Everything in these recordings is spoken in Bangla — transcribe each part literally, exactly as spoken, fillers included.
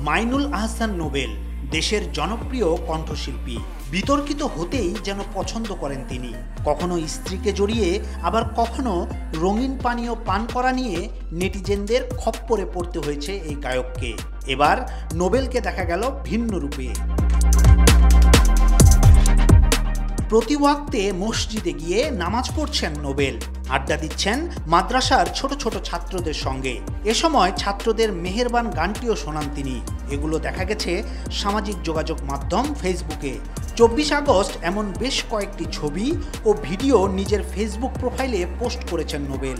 মাইনুল আহসান নোবেল দেশের জনপ্রিয় কণ্ঠশিল্পী। বিতর্কিত হতেই যেন পছন্দ করেন তিনি। কখনো স্ত্রীকে জড়িয়ে, আবার কখনো রঙিন পানীয় পান করা নিয়ে নেটিজেনদের খপ্পরে পড়তে হয়েছে এই গায়ককে। এবার নোবেলকে দেখা গেল ভিন্ন রূপে। প্রতি ওয়াক্তে মসজিদে গিয়ে নামাজ পড়ছেন নোবেল, আড্ডা দিচ্ছেন মাদ্রাসার ছোট ছোট ছাত্রদের সঙ্গে। এ সময় ছাত্রদের মেহেরবান গানটিও শোনান তিনি। এগুলো দেখা গেছে সামাজিক যোগাযোগ মাধ্যম ফেসবুকে। চব্বিশ আগস্ট এমন বেশ কয়েকটি ছবি ও ভিডিও নিজের ফেসবুক প্রোফাইলে পোস্ট করেছেন নোবেল।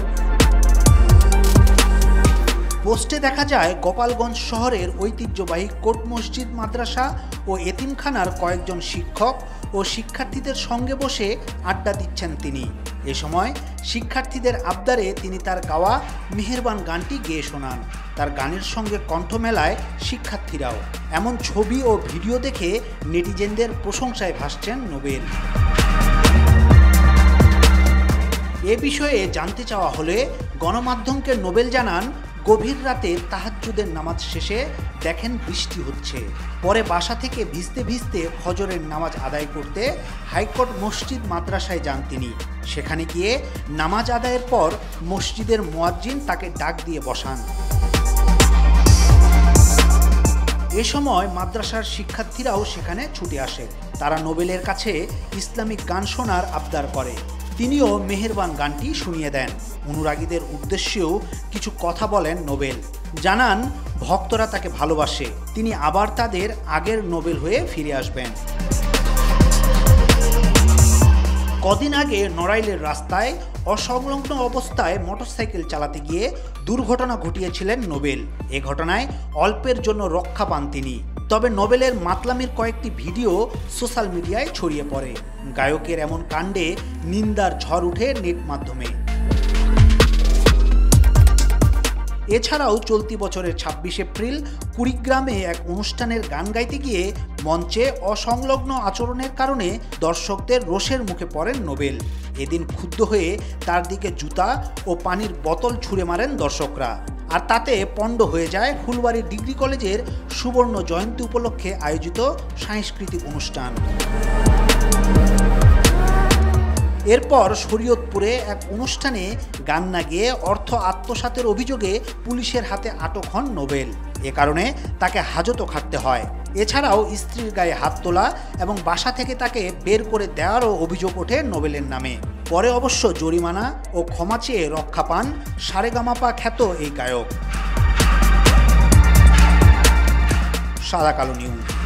পোস্টে দেখা যায় গোপালগঞ্জ শহরের ঐতিহ্যবাহী কোট মসজিদ মাদ্রাসা ও এতিমখানার কয়েকজন শিক্ষক ও শিক্ষার্থীদের সঙ্গে বসে আড্ডা দিচ্ছেন তিনি। এ সময় শিক্ষার্থীদের আবদারে তিনি তার গাওয়া মেহেরবান গানটি গেয়ে শোনান। তার গানের সঙ্গে কণ্ঠ মেলায় শিক্ষার্থীরাও। এমন ছবি ও ভিডিও দেখে নেটিজেনদের প্রশংসায় ভাসছেন নোবেল। এ বিষয়ে জানতে চাওয়া হলে গণমাধ্যমকে নোবেল জানান, গভীর রাতে তাহাজ্জুদের নামাজ শেষে দেখেন বৃষ্টি হচ্ছে। পরে বাসা থেকে ভিজতে ভিজতে ফজরের নামাজ আদায় করতে হাইকোর্ট মসজিদ মাদ্রাসায় যান তিনি। সেখানে গিয়ে নামাজ আদায়ের পর মসজিদের মুয়াজ্জিন তাকে ডাক দিয়ে বসান। এ সময় মাদ্রাসার শিক্ষার্থীরাও সেখানে ছুটে আসে। তারা নোবেলের কাছে ইসলামিক গান শোনার আবদার করে। তিনিও মেহেরবান গানটি শুনিয়ে দেন। অনুরাগীদের উদ্দেশ্যেও কিছু কথা বলেন নোবেল। জানান ভক্তরা তাকে ভালোবাসে, তিনি আবার তাদের আগের নোবেল হয়ে ফিরে আসবেন। কদিন আগে নড়াইলের রাস্তায় অসংলগ্ন অবস্থায় মোটরসাইকেল চালাতে গিয়ে দুর্ঘটনা ঘটিয়েছিলেন নোবেল। এ ঘটনায় অল্পের জন্য রক্ষা পান তিনি। তবে নোবেলের মাতলামির কয়েকটি ভিডিও সোশ্যাল মিডিয়ায় ছড়িয়ে পড়ে। গায়কের এমন কাণ্ডে নিন্দার ঝড় উঠে নেট মাধ্যমে। এছাড়াও চলতি বছরের ছাব্বিশ এপ্রিল কুড়িগ্রামে এক অনুষ্ঠানের গান গাইতে গিয়ে মঞ্চে অসংলগ্ন আচরণের কারণে দর্শকদের রোষের মুখে পড়েন নোবেল। এদিন ক্ষুব্ধ হয়ে তার দিকে জুতা ও পানির বোতল ছুঁড়ে মারেন দর্শকরা। আর তাতে পণ্ড হয়ে যায় ফুলবাড়ী ডিগ্রি কলেজের সুবর্ণ জয়ন্তী উপলক্ষে আয়োজিত সাংস্কৃতিক অনুষ্ঠান। এরপর শরীয়তপুরে এক অনুষ্ঠানে গান না গেয়ে অর্থ আত্মসাতের অভিযোগে পুলিশের হাতে আটক হন নোবেল। এ কারণে তাকে হাজতও খাটতে হয়। এছাড়াও স্ত্রীর গায়ে হাত তোলা এবং বাসা থেকে তাকে বের করে দেওয়ারও অভিযোগ ওঠে নোবেলের নামে। পরে অবশ্য জরিমানা ও ক্ষমা চেয়ে রক্ষা পান সারেগামাপা খ্যাত এই গায়ক। সাদা কালো নিউজ।